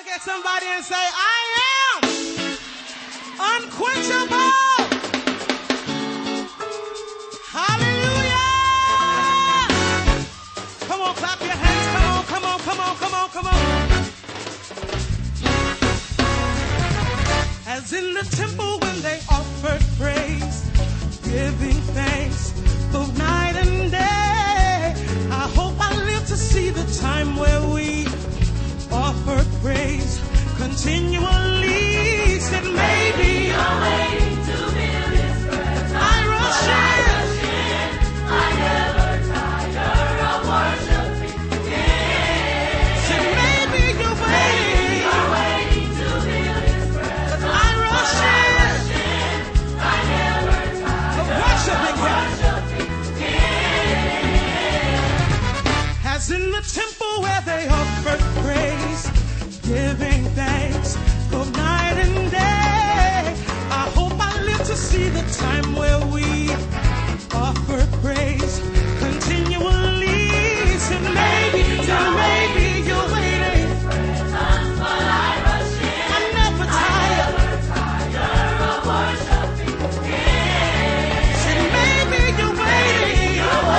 Look at somebody and say, I am unquenchable. Hallelujah. Come on, clap your hands. Come on, come on, come on, come on, come on. As in the temple when they offered praise, giving thanks both night and day. I hope I live to see the time where we offer praise continually. Said maybe you're waiting to hear His presence. I rush in. I never tire of worshiping Him. Said maybe you're waiting. You're waiting to hear His presence. I rush in. I never tire of worshiping Him. As in the temple where they offered praise, giving thanks both night and day. I hope I live to see the time where we offer praise continually. So maybe you're waiting. But I rush in. I never tire of worshiping Him. So maybe you're waiting.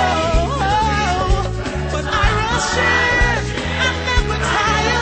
But I rush in. I never tire.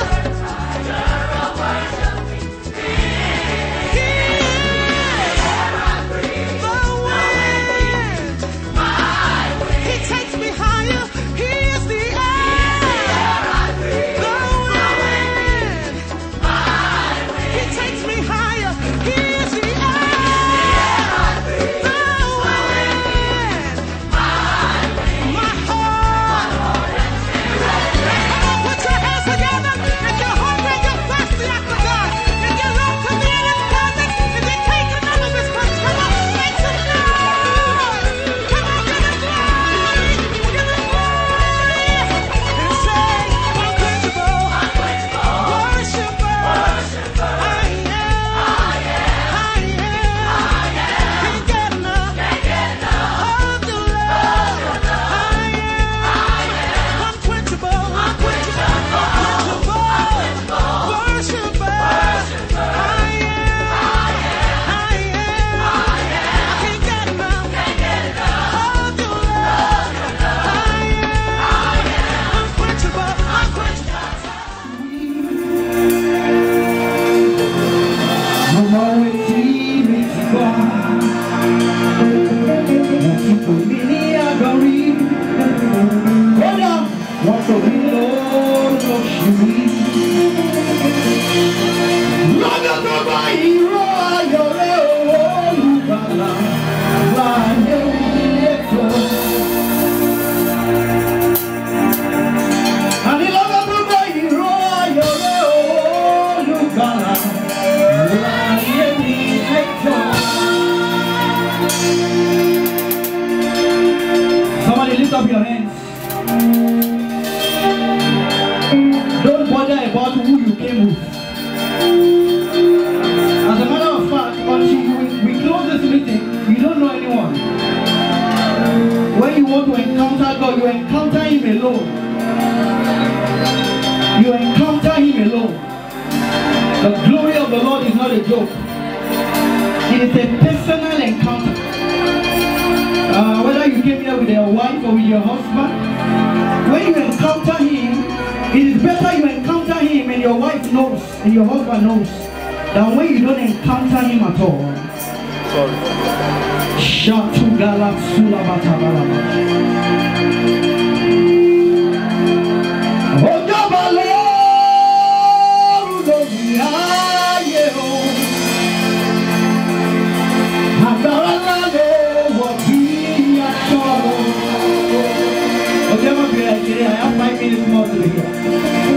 Somebody lift up your hands. Don't bother about who you came with. As a matter of fact, until we close this meeting, we don't know anyone. When you want to encounter God, you encounter Him alone. You encounter Him alone. The glory of the Lord is not a joke. It is a personal encounter. Whether you came here with your wife or with your husband, when you encounter Him, it is better you encounter Him and your wife knows and your husband knows than when you don't encounter Him at all. Sorry. I have 5 minutes more to be here.